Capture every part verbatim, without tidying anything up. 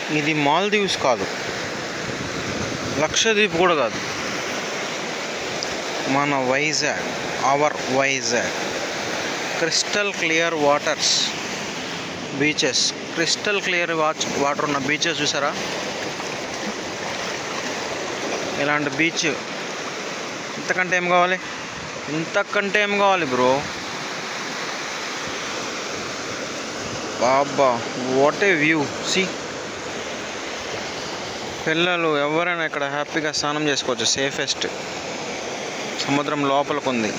ఇది మాల్దీవ్స్ కాదు, లక్షద్వీప్ కూడా కాదు, మన Vizag, our Vizag. Crystal clear waters, beaches, crystal clear watch water ఉన్న బీచెస్ చూసారా? ఇలాంటి బీచ్ ఇంతకంటే ఏం కావాలి, ఇంతకంటే ఏం కావాలి బ్రో? బాబా వాట్ ఏ వ్యూ! సి, పిల్లలు ఎవరైనా ఇక్కడ హ్యాపీగా స్నానం చేసుకోవచ్చు. సేఫెస్ట్, సముద్రం లోపలికి ఉంది.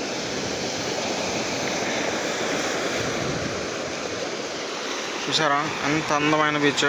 చూసారా ఎంత అందమైన బీచ్.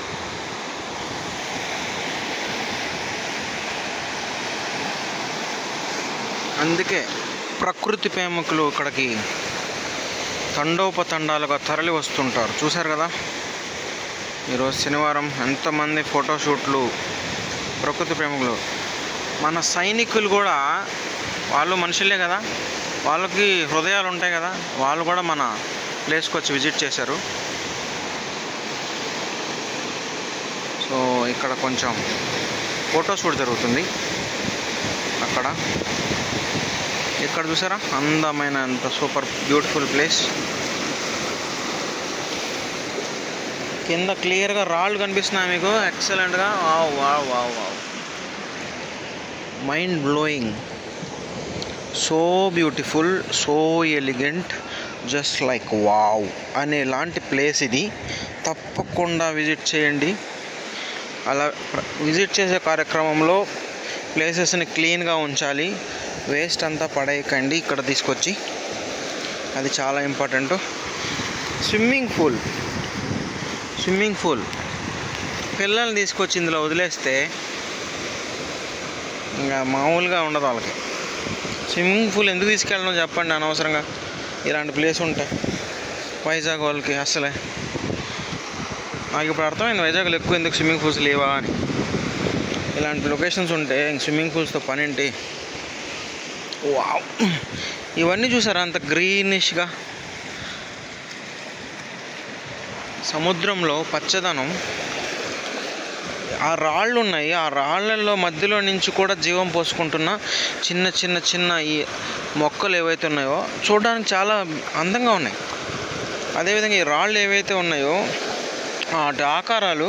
అందుకే ప్రకృతి ప్రేమికులు ఇక్కడికి తండోపతండాలుగా తరలి వస్తుంటారు. చూశారు కదా ఈరోజు శనివారం ఎంతమంది ఫోటోషూట్లు. ప్రకృతి ప్రేమికులు, మన సైనికులు కూడా, వాళ్ళు మనుషులే కదా, వాళ్ళకి హృదయాలు ఉంటాయి కదా, వాళ్ళు కూడా మన ప్లేస్కి వచ్చి విజిట్ చేశారు. సో ఇక్కడ కొంచెం ఫోటోషూట్ జరుగుతుంది. అక్కడ ఇక్కడ చూసారా అందమైన, అంత సూపర్ బ్యూటిఫుల్ ప్లేస్. కింద క్లియర్గా రాళ్ళు కనిపిస్తున్నాయి మీకు, ఎక్సలెంట్గా. Wow wow wow wow, mind blowing, so beautiful, so elegant, just like wow అనేలాంటి ప్లేస్ ఇది. తప్పకుండా విజిట్ చేయండి. అలా విజిట్ చేసే కార్యక్రమంలో ప్లేసెస్ని క్లీన్గా ఉంచాలి, వేస్ట్ అంతా పడేయకండి ఇక్కడ తీసుకొచ్చి, అది చాలా important. Swimming pool, swimming pool పిల్లల్ని తీసుకొచ్చి ఇందులో వదిలేస్తే ఇంకా మామూలుగా ఉండదు వాళ్ళకి. స్విమ్మింగ్ పూల్ ఎందుకు తీసుకెళ్ళడం చెప్పండి అనవసరంగా, ఇలాంటి ప్లేస్ ఉంటాయి వైజాగ్ వాళ్ళకి. అసలే నాకు ఇప్పుడు అర్థమైంది వైజాగ్లో ఎక్కువ ఎందుకు స్విమ్మింగ్ పూల్స్ లేవా అని. ఇలాంటి లొకేషన్స్ ఉంటే ఇంక స్విమ్మింగ్ పూల్స్తో పని ఏంటి? వావ్, ఇవన్నీ చూసారా అంత గ్రీనిష్గా, సముద్రంలో పచ్చదనం. ఆ రాళ్ళు ఉన్నాయి, ఆ రాళ్ళల్లో మధ్యలో నుంచి కూడా జీవం పోసుకుంటున్న చిన్న చిన్న చిన్న ఈ మొక్కలు ఏవైతే ఉన్నాయో చూడడానికి చాలా అందంగా ఉన్నాయి. అదేవిధంగా ఈ రాళ్ళు ఏవైతే ఉన్నాయో వాటి ఆకారాలు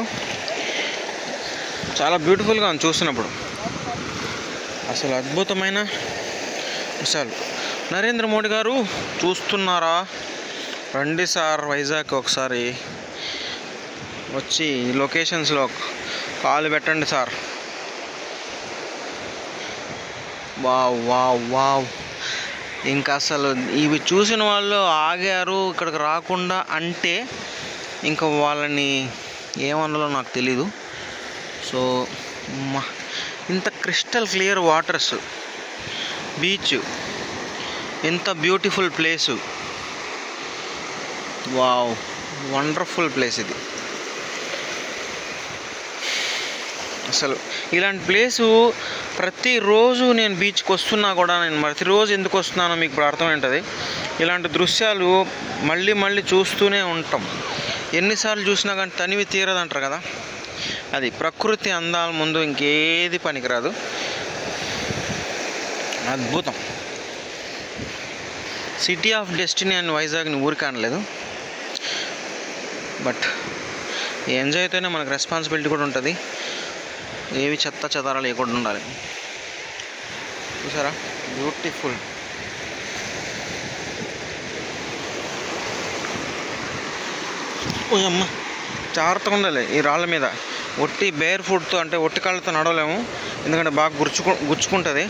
చాలా బ్యూటిఫుల్గా ఉంది చూస్తున్నప్పుడు. అసలు అద్భుతమైన అసలు నరేంద్ర మోడీ గారు చూస్తున్నారా? రండి సార్ వైజాగ్ ఒకసారి వచ్చి లొకేషన్స్లో కాలు పెట్టండి సార్. వావ్ వావ్ వావ్, ఇంకా అసలు ఇవి చూసిన వాళ్ళు ఆగారు ఇక్కడికి రాకుండా అంటే ఇంకా వాళ్ళని ఏమన్నాలో నాకు తెలీదు. సో ఇంత క్రిస్టల్ క్లియర్ వాటర్స్, బీచ్, ఎంత beautiful place. Wow, wonderful place ఇది. అసలు ఇలాంటి ప్లేసు ప్రతిరోజు నేను బీచ్కి వస్తున్నా కూడా, నేను ప్రతిరోజు ఎందుకు వస్తున్నానో మీకు ఇప్పుడు అర్థమవుతుంది. ఇలాంటి దృశ్యాలు మళ్ళీ మళ్ళీ చూస్తూనే ఉంటాం. ఎన్నిసార్లు చూసినా కానీ తనివి తీరదంటారు కదా, అది ప్రకృతి అందాల ముందు ఇంకేది పనికిరాదు. అద్భుతం. సిటీ ఆఫ్ డెస్టినీ అని వైజాగ్ని ఊరికి అనలేదు, బట్ ఎంజాయ్ అయితేనే మనకు రెస్పాన్సిబిలిటీ కూడా ఉంటుంది. ఏవి చెత్త చెదారాలు లేకుండా ఉండాలి. చూసారా బ్యూటిఫుల్. ఓ అమ్మ, జాగ్రత్తగా ఉండాలి ఈ రాళ్ళ మీద. ఒట్టి బేర్ ఫుట్తో అంటే ఒట్టి కాళ్ళతో నడవలేము, ఎందుకంటే బాగా గుచ్చుకు గుచ్చుకుంటుంది.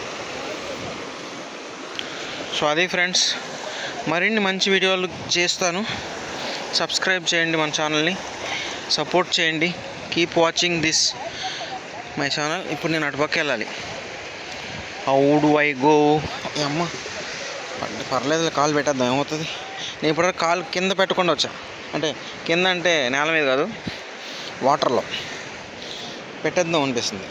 సో అది ఫ్రెండ్స్, మరిన్ని మంచి వీడియోలు చేస్తాను. సబ్స్క్రైబ్ చేయండి మన ఛానల్ని, సపోర్ట్ చేయండి. Keep watching this my channel. ఇప్పుడు నేను అటుపక్క వెళ్ళాలి. How do I go? అమ్మ అంటే పర్లేదు, కాలు పెట్టేద్దాం, ఏమవుతుంది. నేను ఇప్పుడు కాలు కింద పెట్టకుండా వచ్చా, అంటే కింద అంటే నేల మీద కాదు, వాటర్లో పెట్టేద్దాం అనిపిస్తుంది.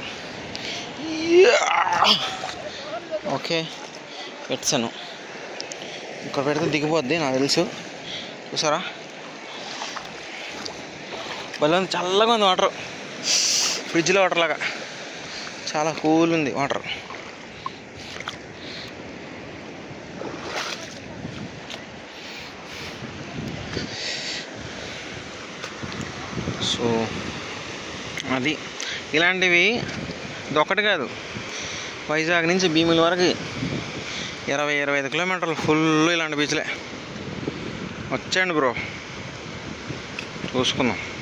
ఓకే పెట్టాను, ఇక్కడ పెడితే దిగిపోద్ది నాకు తెలుసు. చూసారా భలే ఉంది, చల్లగా ఉంది వాటర్, ఫ్రిడ్జ్లో వాటర్ లాగా చాలా కూల్ ఉంది వాటర్. సో అది ఇలాంటివి ఇదొక్కటి కాదు, వైజాగ్ నుంచి భీముల వరకు ఇరవై ఇరవై ఐదు కిలోమీటర్లు ఫుల్ ఇలాంటి బీచ్లే. వచ్చేయండి బ్రో, చూసుకుందాం.